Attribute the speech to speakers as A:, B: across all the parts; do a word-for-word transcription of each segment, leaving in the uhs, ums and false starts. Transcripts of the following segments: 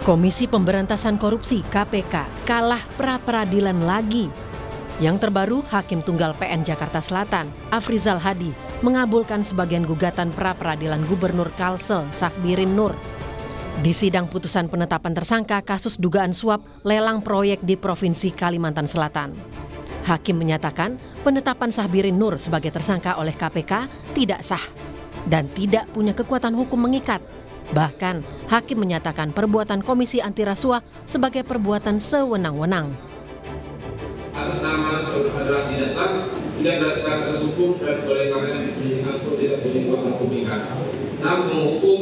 A: Komisi Pemberantasan Korupsi K P K kalah pra-peradilan lagi. Yang terbaru, Hakim Tunggal P N Jakarta Selatan, Afrizal Hadi, mengabulkan sebagian gugatan pra-peradilan Gubernur Kalsel, Sahbirin Nur. Di sidang putusan penetapan tersangka kasus dugaan suap lelang proyek di Provinsi Kalimantan Selatan. Hakim menyatakan penetapan Sahbirin Nur sebagai tersangka oleh K P K tidak sah dan tidak punya kekuatan hukum mengikat. Bahkan, Hakim menyatakan perbuatan Komisi Anti Rasuah sebagai perbuatan sewenang-wenang.
B: Atas nama adalah tidak sah, tidak berdasarkan atas hukum dan oleh karena itu tidak punya kekuatan hukum mengikat. Namun menghukum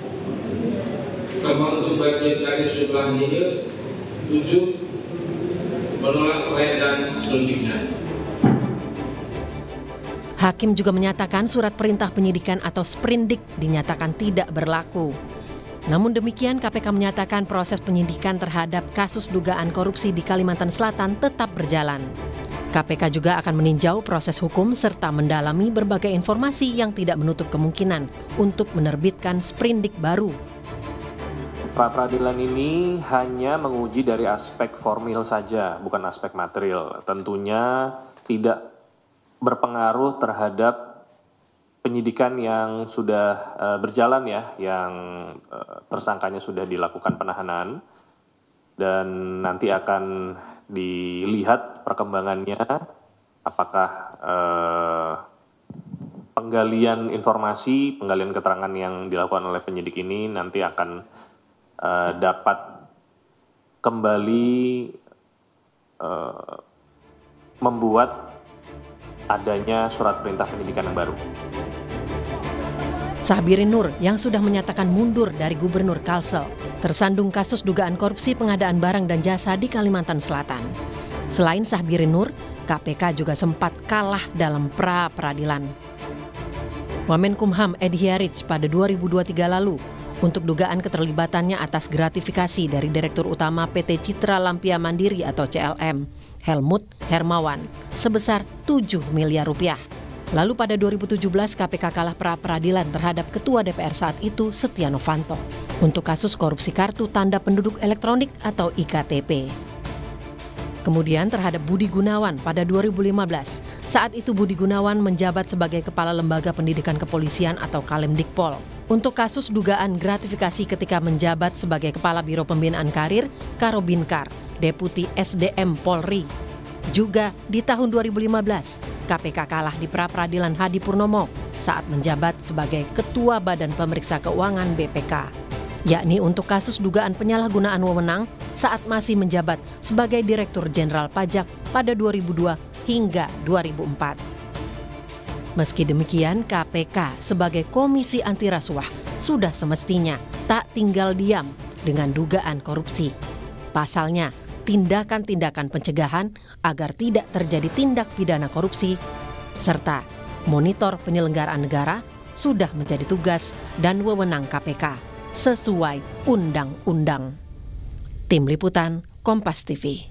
B: kalau untuk bagian dari jumlahnya tujuh menolak selain dan selanjutnya.
A: Hakim juga menyatakan surat perintah penyidikan atau sprindik dinyatakan tidak berlaku. Namun demikian, K P K menyatakan proses penyidikan terhadap kasus dugaan korupsi di Kalimantan Selatan tetap berjalan. K P K juga akan meninjau proses hukum serta mendalami berbagai informasi yang tidak menutup kemungkinan untuk menerbitkan sprindik baru.
C: Pra-peradilan ini hanya menguji dari aspek formil saja, bukan aspek material. Tentunya tidak berpengaruh terhadap penyidikan yang sudah uh, berjalan ya, yang uh, tersangkanya sudah dilakukan penahanan dan nanti akan dilihat perkembangannya apakah uh, penggalian informasi, penggalian keterangan yang dilakukan oleh penyidik ini nanti akan uh, dapat kembali uh, membuat adanya surat perintah penyidikan yang baru.
A: Sahbirin Nur yang sudah menyatakan mundur dari Gubernur Kalsel tersandung kasus dugaan korupsi pengadaan barang dan jasa di Kalimantan Selatan. Selain Sahbirin Nur, K P K juga sempat kalah dalam pra-peradilan. Wamenkumham Edi Hiarij pada dua ribu dua puluh tiga lalu untuk dugaan keterlibatannya atas gratifikasi dari Direktur Utama P T Citra Lampia Mandiri atau C L M, Helmut Hermawan, sebesar tujuh miliar rupiah. Lalu pada dua ribu tujuh belas K P K kalah pra-peradilan terhadap Ketua D P R saat itu Setia Novanto untuk kasus korupsi kartu tanda penduduk elektronik atau I K T P. Kemudian terhadap Budi Gunawan pada dua ribu lima belas. Saat itu Budi Gunawan menjabat sebagai Kepala Lembaga Pendidikan Kepolisian atau Kalemdikpol untuk kasus dugaan gratifikasi ketika menjabat sebagai Kepala Biro Pembinaan Karir Karobinkar, Deputi S D M Polri. Juga di tahun dua ribu lima belas, K P K kalah di pra-peradilan Hadi Purnomo saat menjabat sebagai Ketua Badan Pemeriksa Keuangan B P K, yakni untuk kasus dugaan penyalahgunaan wewenang saat masih menjabat sebagai Direktur Jenderal Pajak pada dua ribu dua hingga dua ribu empat. Meski demikian, K P K sebagai Komisi Anti Rasuah sudah semestinya tak tinggal diam dengan dugaan korupsi. Pasalnya, tindakan-tindakan pencegahan agar tidak terjadi tindak pidana korupsi, serta monitor penyelenggaraan negara sudah menjadi tugas dan wewenang K P K sesuai undang-undang. Tim Liputan Kompas T V.